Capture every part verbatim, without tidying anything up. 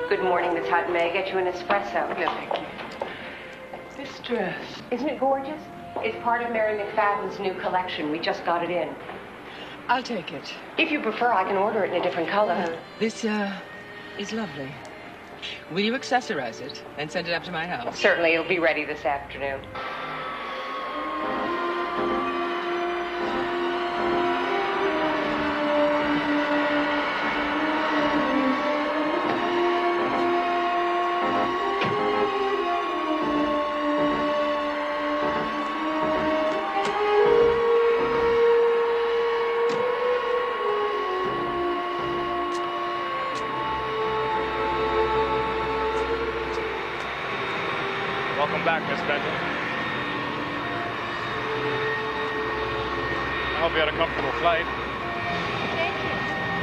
Good morning, Miss Hutton. May I get you an espresso? No, thank you. This dress. Isn't it gorgeous? It's part of Mary McFadden's new collection. We just got it in. I'll take it. If you prefer, I can order it in a different color. This, uh, is lovely. Will you accessorize it and send it up to my house? Certainly, it'll be ready this afternoon. Welcome back, Miss Benton. I hope you had a comfortable flight. Thank you.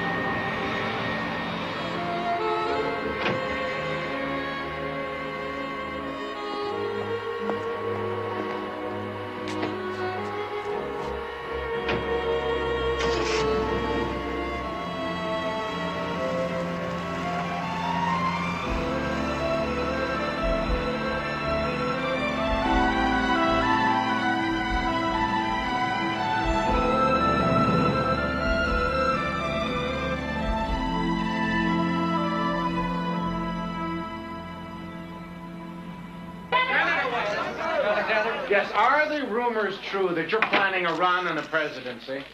Yes, are the rumors true that you're planning a run on the presidency?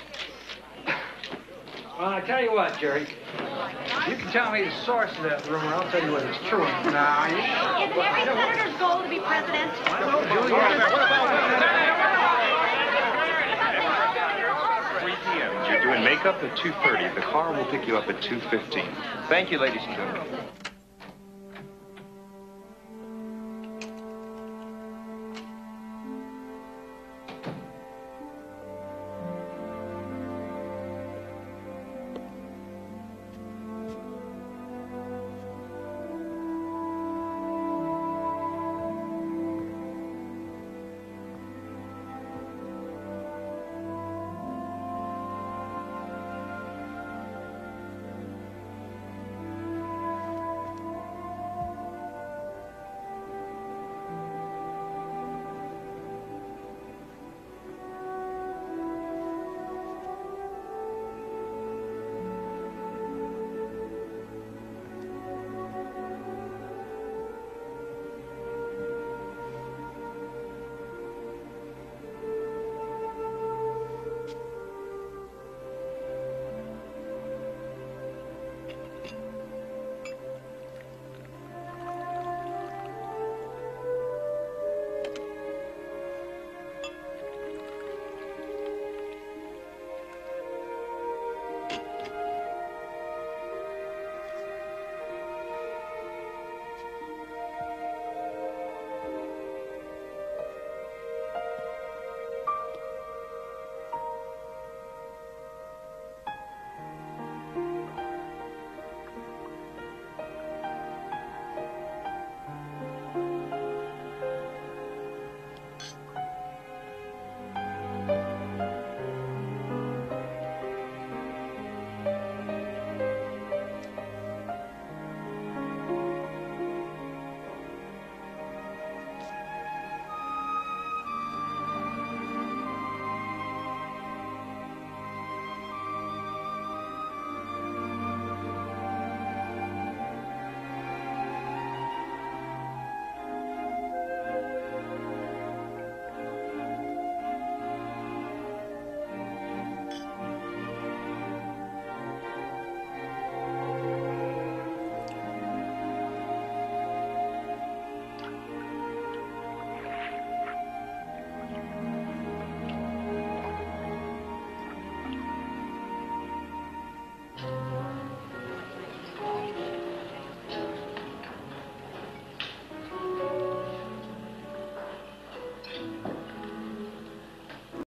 Well, I tell you what, Jerry. You can tell me the source of that rumor. I'll tell you whether it's true or not. Nah, you... Isn't every senator's goal to be president? three p m You're doing makeup at two thirty. The car will pick you up at two fifteen. Thank you, ladies and gentlemen.